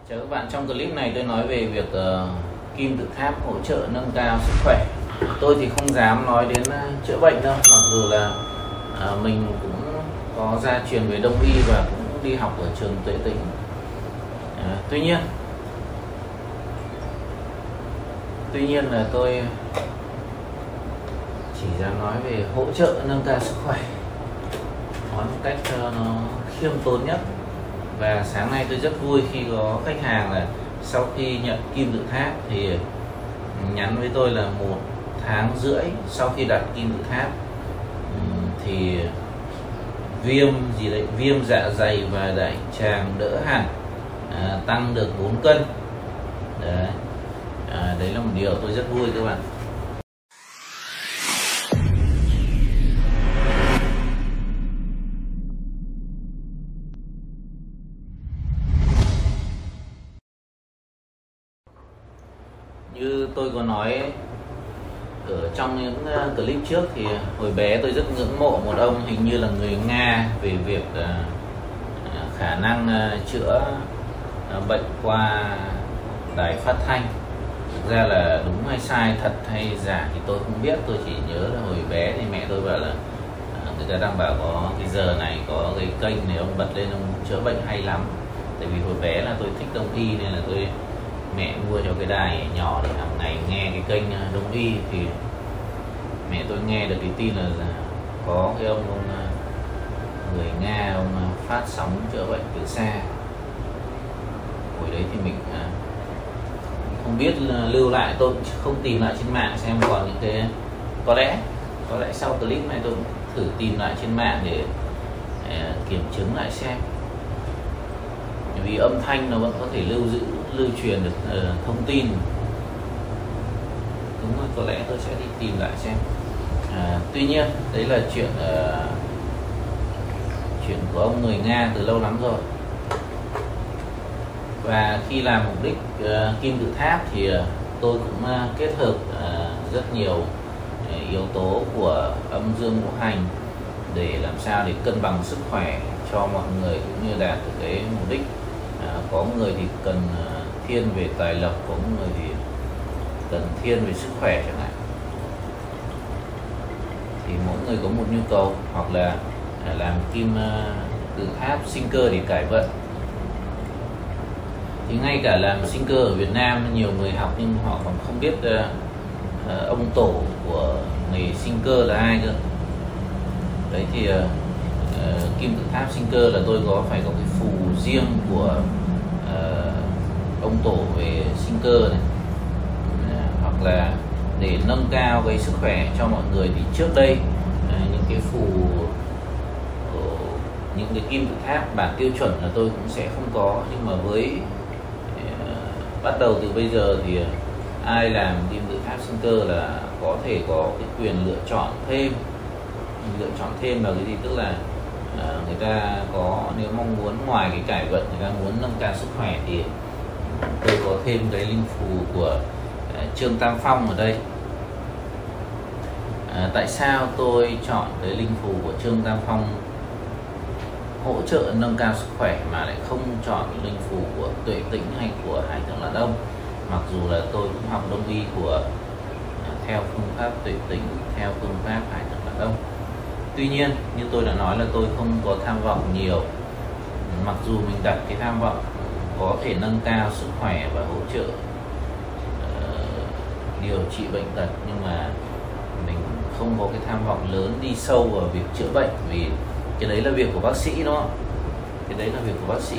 Chào các bạn, trong clip này tôi nói về việc kim tự tháp hỗ trợ nâng cao sức khỏe. Tôi thì không dám nói đến chữa bệnh đâu, mặc dù là mình cũng có gia truyền về đông y và cũng đi học ở trường Tuệ Tĩnh. Tuy nhiên là tôi chỉ dám nói về hỗ trợ nâng cao sức khỏe, nói một cách nó khiêm tốn nhất. Và sáng nay tôi rất vui khi có khách hàng là sau khi nhận kim tự tháp thì nhắn với tôi là 1 tháng rưỡi sau khi đặt kim tự tháp thì viêm dạ dày và đại tràng đỡ hẳn, tăng được 4 cân. Đấy là một điều tôi rất vui các bạn. Như tôi có nói ở trong những clip trước thì hồi bé tôi rất ngưỡng mộ một ông hình như là người Nga về việc khả năng chữa bệnh qua đài phát thanh. Thực ra là đúng hay sai, thật hay giả thì tôi không biết. Tôi chỉ nhớ là hồi bé thì mẹ tôi bảo là người ta đang bảo có cái giờ này có cái kênh này, ông bật lên ông chữa bệnh hay lắm. Tại vì hồi bé là tôi thích đông y nên là mẹ mua cho cái đài nhỏ để hàng ngày nghe cái kênh đông y. Thì mẹ tôi nghe được cái tin là có cái ông người Nga, ông phát sóng chữa bệnh từ xa. Hồi đấy thì mình không biết lưu lại, tôi không tìm lại trên mạng xem còn những cái có lẽ sau clip này tôi cũng thử tìm lại trên mạng để kiểm chứng lại xem, vì âm thanh nó vẫn có thể lưu truyền được thông tin. Đúng rồi, có lẽ tôi sẽ đi tìm lại xem. Tuy nhiên đấy là chuyện của ông người Nga từ lâu lắm rồi. Và khi làm mục đích kim tự tháp thì tôi cũng kết hợp rất nhiều yếu tố của âm dương ngũ hành để làm sao để cân bằng sức khỏe cho mọi người cũng như đạt được cái mục đích. Có người thì cần thiên về tài lộc, có người thì cần thiên về sức khỏe chẳng hạn. Thì mỗi người có một nhu cầu, hoặc là làm kim tự tháp sinh cơ để cải vận. Thì ngay cả làm sinh cơ ở Việt Nam nhiều người học nhưng họ còn không biết ông tổ của nghề sinh cơ là ai cơ. Đấy thì kim tự tháp sinh cơ là tôi phải có cái phù riêng của ông tổ về sinh cơ này. Hoặc là để nâng cao cái sức khỏe cho mọi người thì trước đây những cái phù, những cái kim tự tháp bản tiêu chuẩn là tôi cũng sẽ không có. Nhưng mà với bắt đầu từ bây giờ thì ai làm kim tự tháp sinh cơ là có thể có cái quyền lựa chọn thêm. Lựa chọn thêm là cái gì? Tức là người ta có, nếu mong muốn ngoài cái cải vận, người ta muốn nâng cao sức khỏe thì tôi có thêm cái linh phù của Trương Tam Phong ở đây. Tại sao tôi chọn cái linh phù của Trương Tam Phong hỗ trợ nâng cao sức khỏe mà lại không chọn linh phù của Tuệ Tĩnh hay của Hải Thượng Lãn Ông? Mặc dù là tôi cũng học đông y theo phương pháp Tuệ Tĩnh, theo phương pháp Hải Thượng Lãn Ông. Tuy nhiên như tôi đã nói là tôi không có tham vọng nhiều. Mặc dù mình đặt cái tham vọng có thể nâng cao sức khỏe và hỗ trợ điều trị bệnh tật, nhưng mà mình không có cái tham vọng lớn đi sâu vào việc chữa bệnh, vì cái đấy là việc của bác sĩ đó. Cái đấy là việc của bác sĩ.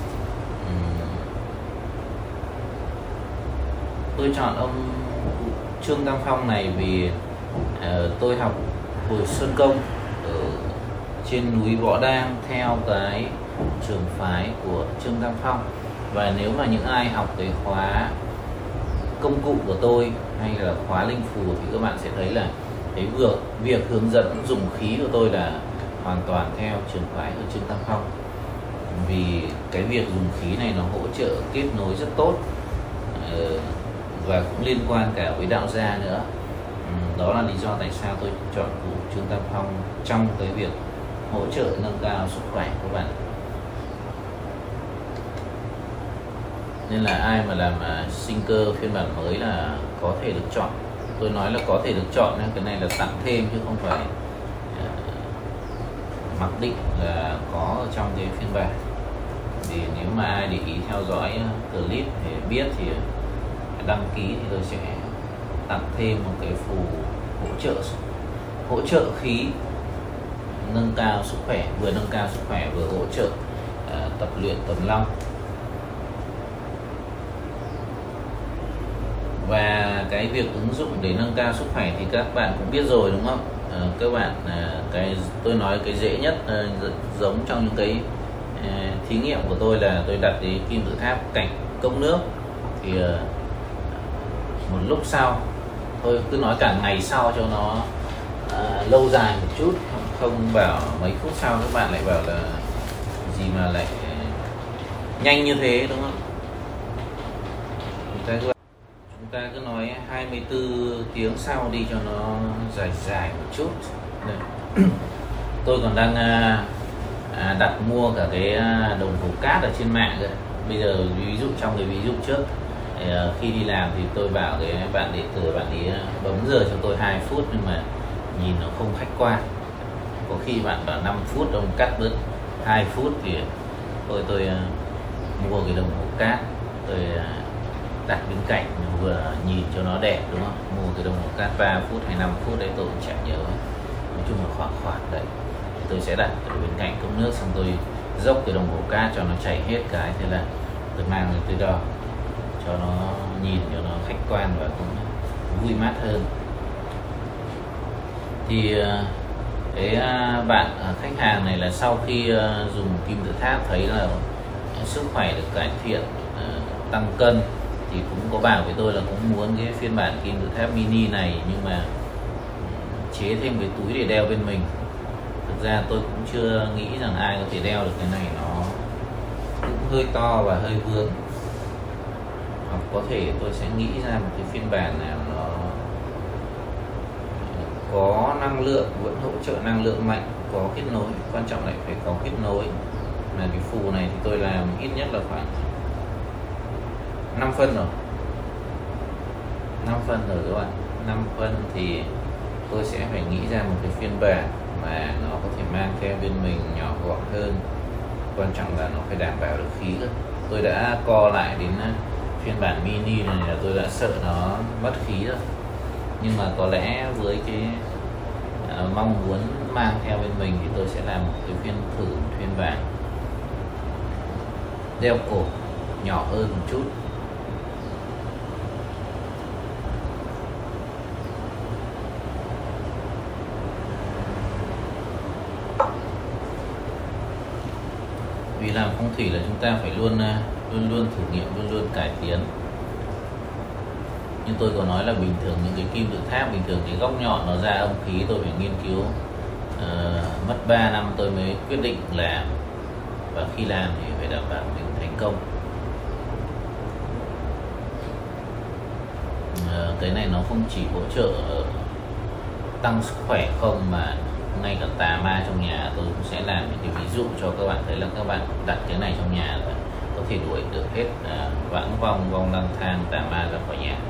Tôi chọn ông Trương Tam Phong này vì tôi học hồi Xuân Công ở trên núi Võ Đang theo cái trường phái của Trương Tam Phong. Và nếu mà những ai học cái khóa công cụ của tôi hay là khóa linh phù thì các bạn sẽ thấy là cái việc hướng dẫn dùng khí của tôi là hoàn toàn theo trường phái của Trương Tam Phong. Vì cái việc dùng khí này nó hỗ trợ kết nối rất tốt, và cũng liên quan cả với đạo gia nữa. Đó là lý do tại sao tôi chọn cụ Trương Tam Phong trong cái việc hỗ trợ nâng cao sức khỏe của bạn. nên là ai mà làm sinh cơ phiên bản mới là có thể được chọn. Tôi nói là có thể được chọn, cái này là tặng thêm chứ không phải mặc định là có ở trong cái phiên bản. Thì nếu mà ai để ý theo dõi clip để biết thì đăng ký thì tôi sẽ tặng thêm một cái phù hỗ trợ khí, nâng cao sức khỏe, vừa nâng cao sức khỏe vừa hỗ trợ tập luyện tầm long. Và cái việc ứng dụng để nâng cao sức khỏe thì các bạn cũng biết rồi đúng không? Các bạn cái tôi nói cái dễ nhất giống trong những cái thí nghiệm của tôi là tôi đặt cái kim tự tháp cạnh cốc nước, thì một lúc sau, tôi cứ nói cả ngày sau cho nó lâu dài một chút, không bảo mấy phút sau các bạn lại bảo là gì mà lại nhanh như thế đúng không? Chúng ta cứ nói 24 tiếng sau đi cho nó dài một chút. Đây. Tôi còn đang đặt mua cả cái đồng hồ cát ở trên mạng rồi. Bây giờ ví dụ trong cái ví dụ trước, khi đi làm thì tôi bảo cái bạn điện tử, bạn ấy bấm giờ cho tôi 2 phút, nhưng mà nhìn nó không khách quan. Có khi bạn bảo 5 phút, ông cắt bớt 2 phút thì tôi mua cái đồng hồ cát, tôi đặt bên cạnh vừa nhìn cho nó đẹp đúng không? Mua cái đồng hồ cát 3 phút hay 5 phút đấy tôi cũng chẳng nhớ, nói chung là khoảng đấy. Thì tôi sẽ đặt ở bên cạnh cốc nước, xong tôi dốc cái đồng hồ cát cho nó chảy hết cái, thế là tôi mang lên tôi đo cho nó nhìn cho nó khách quan và cũng vui mát hơn. Thì cái bạn khách hàng này là sau khi dùng kim tự tháp thấy là sức khỏe được cải thiện, tăng cân, thì cũng có bảo với tôi là cũng muốn cái phiên bản kim tự tháp mini này, nhưng mà chế thêm cái túi để đeo bên mình. Thực ra tôi cũng chưa nghĩ rằng ai có thể đeo được cái này, nó cũng hơi to và hơi vướng. Hoặc có thể tôi sẽ nghĩ ra một cái phiên bản nào nó có năng lượng, vẫn hỗ trợ năng lượng mạnh, có kết nối, quan trọng lại phải có kết nối. Mà cái phù này thì tôi làm ít nhất là khoảng 5 phân rồi, 5 phân rồi các bạn. 5 phân thì tôi sẽ phải nghĩ ra một cái phiên bản mà nó có thể mang theo bên mình, nhỏ gọn hơn, quan trọng là nó phải đảm bảo được khí cơ. Tôi đã co lại đến phiên bản mini này là tôi đã sợ nó mất khí rồi, nhưng mà có lẽ với cái mong muốn mang theo bên mình thì tôi sẽ làm một cái phiên bản đeo cổ nhỏ hơn một chút. Vì làm phong thủy là chúng ta phải luôn thử nghiệm, luôn cải tiến. Nhưng tôi có nói là bình thường những cái kim tự tháp bình thường cái góc nhọn nó ra âm khí, tôi phải nghiên cứu mất 3 năm tôi mới quyết định làm, và khi làm thì phải đảm bảo mình thành công. Cái này nó không chỉ hỗ trợ tăng sức khỏe không, mà ngay cả tà ma trong nhà tôi cũng sẽ làm những cái ví dụ cho các bạn thấy là các bạn đặt cái này trong nhà là có thể đuổi được hết vãng vong lang thang, tà ma ra khỏi nhà.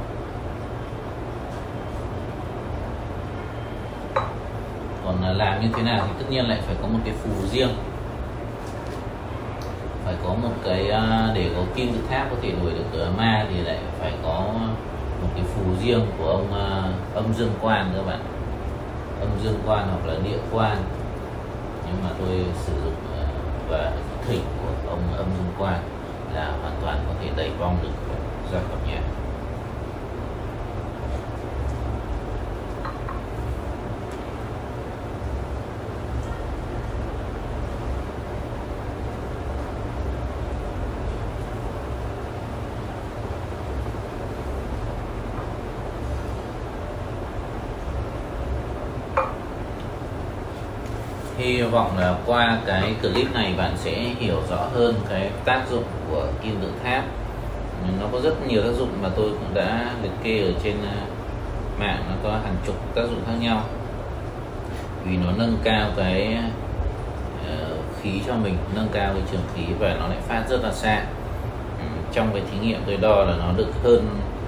Còn làm như thế nào thì tất nhiên lại phải có một cái phù riêng, phải có một cái để có kim tự tháp có thể đuổi được ma thì lại phải có một cái phù riêng của ông âm dương quan các bạn, âm dương quan hoặc là địa quan, nhưng mà tôi sử dụng và thỉnh của ông âm dương quan là hoàn toàn có thể đẩy vong được ra khỏi nhà. Hy vọng là qua cái clip này bạn sẽ hiểu rõ hơn cái tác dụng của kim tự tháp. Nó có rất nhiều tác dụng mà tôi cũng đã liệt kê ở trên mạng, nó có hàng chục tác dụng khác nhau. Vì nó nâng cao cái khí cho mình, nâng cao cái trường khí và nó lại phát rất là xa. trong cái thí nghiệm tôi đo là nó được hơn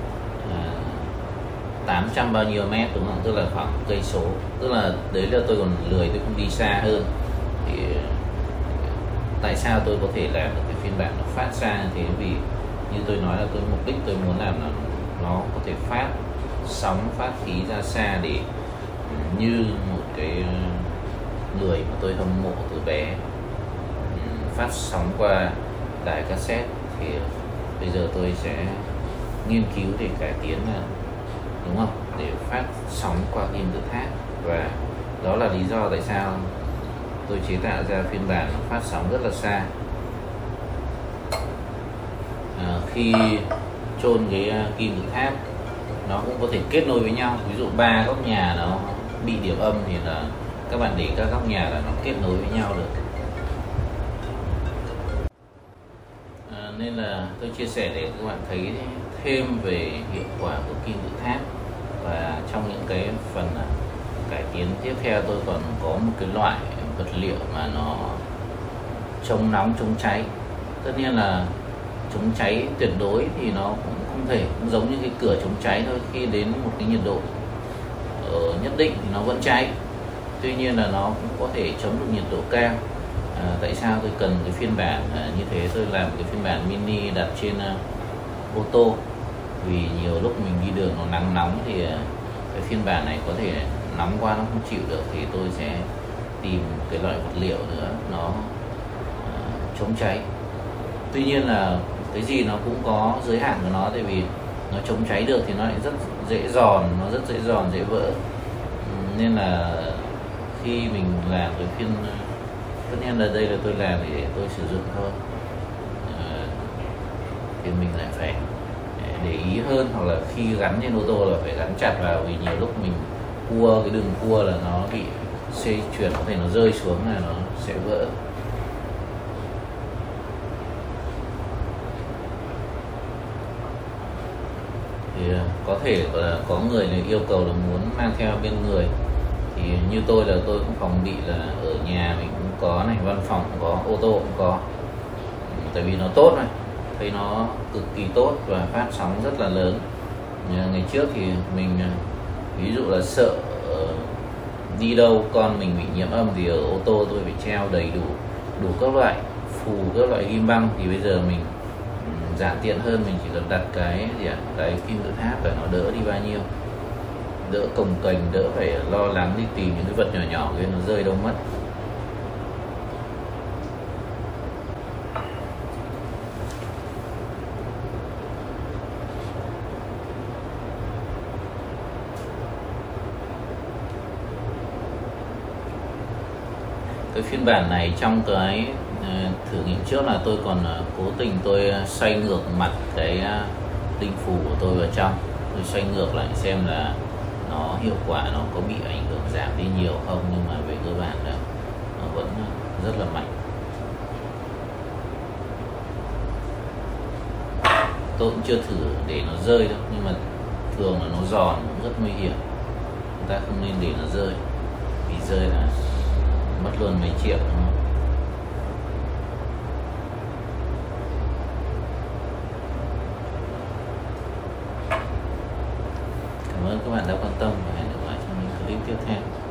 800 bao nhiêu mét, đúng không, tức là khoảng cây số, tức là đấy là tôi còn lười, tôi không đi xa hơn. Thì tại sao tôi có thể làm được cái phiên bản nó phát ra như thế? Vì như tôi nói là mục đích tôi muốn làm là nó có thể phát sóng, phát khí ra xa, để như một cái người mà tôi hâm mộ từ bé phát sóng qua đài cassette. Thì bây giờ tôi sẽ nghiên cứu để cải tiến, là đúng không, để phát sóng qua kim tự tháp. Và đó là lý do tại sao tôi chế tạo ra phiên bản phát sóng rất là xa. Khi chôn cái kim tự tháp, nó cũng có thể kết nối với nhau. Ví dụ 3 góc nhà nó bị điểm âm thì là các bạn để các góc nhà là nó kết nối với nhau được. Nên là tôi chia sẻ để các bạn thấy thêm về hiệu quả của kim tự tháp. Và trong những cái phần cải tiến tiếp theo, tôi còn có một cái loại vật liệu mà nó chống nóng, chống cháy. Tất nhiên là chống cháy tuyệt đối thì nó cũng không thể, cũng giống như cái cửa chống cháy thôi. Khi đến một cái nhiệt độ nhất định thì nó vẫn cháy, tuy nhiên là nó cũng có thể chống được nhiệt độ cao. Tại sao tôi cần cái phiên bản như thế? Tôi làm cái phiên bản mini đặt trên ô tô, vì nhiều lúc mình đi đường nó nắng nóng thì cái phiên bản này có thể nóng quá nó không chịu được, thì tôi sẽ tìm cái loại vật liệu nữa nó chống cháy. Tuy nhiên là cái gì nó cũng có giới hạn của nó, tại vì nó chống cháy được thì nó lại rất dễ giòn, nó rất dễ giòn, dễ vỡ. Nên là khi mình làm cái phiên, tất nhiên là đây là tôi làm để tôi sử dụng thôi, thì mình lại phải để ý hơn, hoặc là khi gắn trên ô tô là phải gắn chặt vào, vì nhiều lúc mình cua cái đường cua là nó bị xoay chuyển, có thể nó rơi xuống là nó sẽ vỡ. Thì có thể là có người yêu cầu là muốn mang theo bên người, thì như tôi là tôi cũng phòng bị là ở nhà mình cũng có này, văn phòng cũng có, ô tô cũng có, tại vì nó tốt này, thấy nó cực kỳ tốt và phát sóng rất là lớn. Ngày trước thì mình ví dụ là sợ đi đâu con mình bị nhiễm âm thì ở ô tô tôi phải treo đầy đủ các loại phù, các loại ghim băng. Thì bây giờ mình giản tiện hơn, mình chỉ cần đặt cái kim tự tháp và nó đỡ đi bao nhiêu, đỡ cồng kềnh, đỡ phải lo lắng đi tìm những cái vật nhỏ nhỏ kia nó rơi đâu mất. Cái phiên bản này trong cái thử nghiệm trước là tôi còn cố tình tôi xoay ngược mặt cái linh phù của tôi vào trong, tôi xoay ngược lại xem là nó hiệu quả nó có bị ảnh hưởng giảm đi nhiều không, nhưng mà về cơ bản là nó vẫn rất là mạnh. Tôi cũng chưa thử để nó rơi đâu, nhưng mà thường là nó giòn cũng rất nguy hiểm, chúng ta không nên để nó rơi, vì rơi là mất luôn mấy triệu, đúng không? Cảm ơn các bạn đã quan tâm và hẹn gặp lại trong những clip tiếp theo.